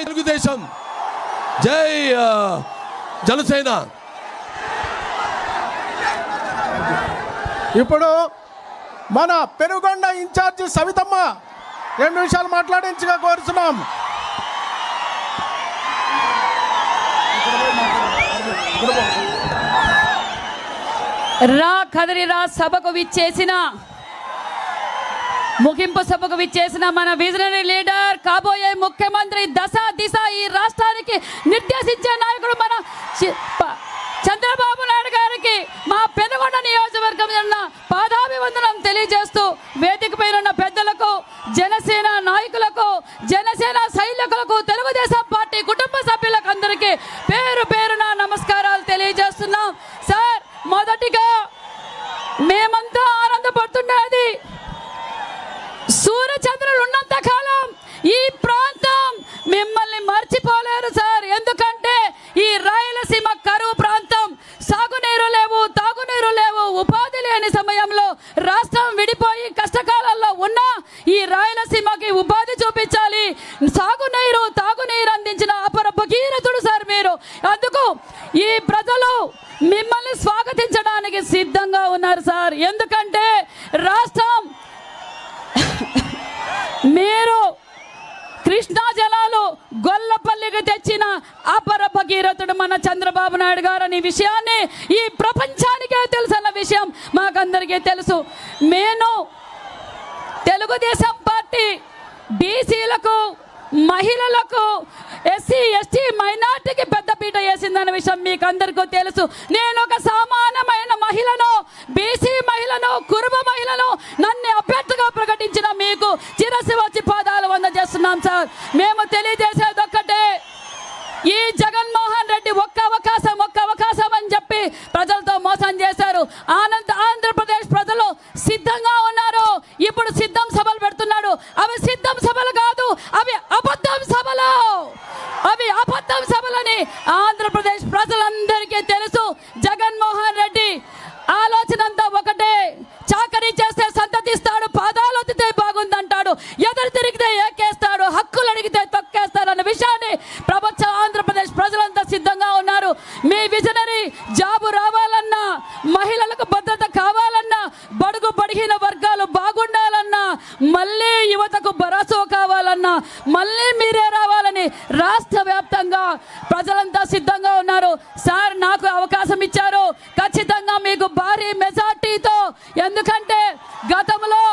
తెలుగుదేశం జై జనసేన. ఇప్పుడు మన పెనుగొండ ఇన్ఛార్జి సవితమ్మ 2 నిమిషాలు మాట్లాడించగా కోరుతున్నాం. రా కదిరిరా సభకు విచ్చేసిన ముగింపు సభకు విచ్చేసిన మన విజనరీ లీడర్, కాబోయే ముఖ్యమంత్రి, దశ దిశ ఈ రాష్ట్రానికి నిర్దేశించే నాయకుడు మన చంద్రబాబు నాయుడు గారికి మా పెనుగొండ నియోజకవర్గం పాదాభివందనం తెలియజేస్తూ వేదిక పైన పెద్దలకు, జనసేన నాయకులకు, జనసేన సైనికులకు, తెలుగుదేశం పార్టీ కుటుంబ సభ్యులకు అందరికీ పేరు పేరున నమస్కారాలు తెలియజేస్తున్నాం. సార్, మొదటిగా మేమంతా ఆనందపడుతున్నది, సూర్యచంద్రులు ఉన్నంత కాలం ఈ ప్రాంతం మిమ్మల్ని మర్చిపోలేరు సార్. ఎందుకంటే ఈ రాయలసీమ కరువు ప్రాంతం, సాగునీరు లేవు, తాగునీరు లేవు, ఉపాధి లేని సమయంలో రాష్ట్రం విడిపోయి కష్టకాలంలో ఉన్న ఈ రాయలసీమకి ఉపాధి చూపించాలి, సాగునీరు తాగునీరు అందించిన అపర భగీరథుడు సార్ మీరు. అందుకు ఈ ప్రజలు మిమ్మల్ని స్వాగతించడానికి సిద్ధంగా ఉన్నారు సార్. ఎందుకంటే రాష్ట్రం మీరు కృష్ణా జలాలు గొల్లపల్లికి తెచ్చిన అపర భగీరథుడు మన చంద్రబాబు నాయుడు గారు అనే విషయాన్ని ఈ ప్రపంచానికే తెలుసన్న విషయం మాకందరికీ తెలుసు. నేను తెలుగుదేశం పార్టీ బీసీలకు, మహిళలకు, ఎస్సీ ఎస్టీ మైనార్టీకి పెద్దపీట వేసిందన్న విషయం మీకు అందరికీ తెలుసు. నేను ఒక సామాన్యమైన మహిళను, బీసీ మహిళను, కురుబ మహిళను నన్ను అభ్యర్థిగా ప్రకటించిన మీకు చిరసి వచ్చి పాదాలు వందజేస్తున్నాం సార్. మేము తెలియజేసేది ఒక్కటే, ఈ జగన్మోహన్ రెడ్డి ఒక్క అవకాశం అని చెప్పి ప్రజలతో మోసం చేశారు. ఆంధ్రప్రదేశ్ ప్రజలు సిద్ధంగా ఉన్నారు. ఇప్పుడు సిద్ధం సభలు పెడుతున్నాడు. అవి సిద్ధం సభలు కాదు, అవి అబద్ధం సభలు. అవి అబద్ధం సభలని ఆంధ్రప్రదేశ్ ప్రజలందరికీ తెలుసు. జగన్మోహన్ రెడ్డి ఆలోచన అంతా ఒకటే, చాకరీ చేస్తే సంతతిస్తాడు, పాదాలు ఒత్తితే బాగుందంటాడు, ఎదురు తిరిగితే ఏకేస్తాడు, హక్కులు అడిగితే తొక్కేస్తాడు అన్న విషయాన్ని ఆంధ్రప్రదేశ్ ప్రజలంతా సిద్ధంగా ఉన్నారు. మీ విజనరీ జాబు రావాలన్నా, మహిళలకు భద్రత కావాలన్నా, బడుగు బడిగిన వర్గాలు బాగుండాలన్నా, మళ్ళీ యువతకు భరోసా కావాలన్నా, మళ్ళీ మీరే రావాలని రాష్ట్ర వ్యాప్తంగా ప్రజలంతా సిద్ధంగా ఉన్నారు. సార్, నాకు అవకాశం ఇచ్చారు, ఖచ్చితంగా మీకు భారీ మెజార్టీతో, ఎందుకంటే గతంలో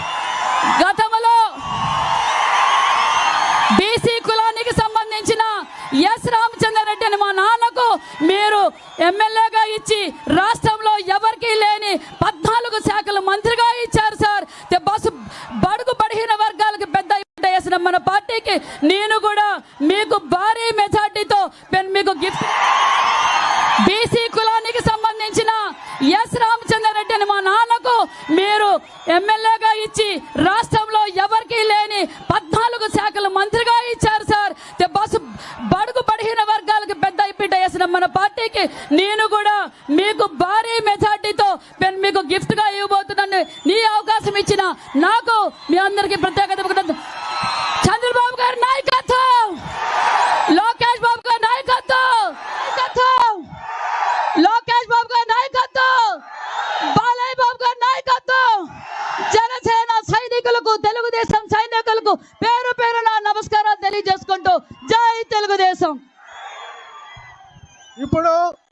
బీసీ కులానికి సంబంధించిన ఎస్ రామచంద్రారెడ్డి అని మా నాన్నకు మీరు ఎమ్మెల్యేగా ఇచ్చి రాష్ట్రంలో ఎవరికీ లేని 14 శాఖలు మంత్రిగా ఇచ్చారు సార్. బడుగు బడిహీన వర్గాలకు పెద్ద వేసిన మన పార్టీకి నేను కూడా మీకు భారీ మెజార్టీతో మీకు గిఫ్ట్, బీసీ కులానికి సంబంధించిన ఎస్ రామచంద్రారెడ్డి అని మా నాన్నకు మీరు ఎమ్మెల్యేగా ఇచ్చి రాష్ట్రంలో ఎవరికీ లేని 14 శాఖలు మంత్రిగా ఇచ్చారు సార్. బడుగు బడిహీన వర్గాలకు పెద్ద పీట వేసిన మన పార్టీకి నేను కూడా మీకు భారీ మెజార్టీతో మీకు గిఫ్ట్ గా ఇవ్వబోతున్నాను. నీ అవకాశం ఇచ్చిన నాకు మీ అందరికీ ప్రత్యేకత. చంద్రబాబు గారి నాయకత్వం, లోకేష్ బాబు గారి నాయకత్వం, లోకేష్ బాబు గారి నాయకత్వం, బాలయ్య బాబు గారి నాయకత్వం, జనసేన సైనికులకు, తెలుగుదేశం సైనికులకు పేరు పేరున నమస్కారాలు తెలియజేసుకుంటూ జై తెలుగుదేశం. ఇప్పుడు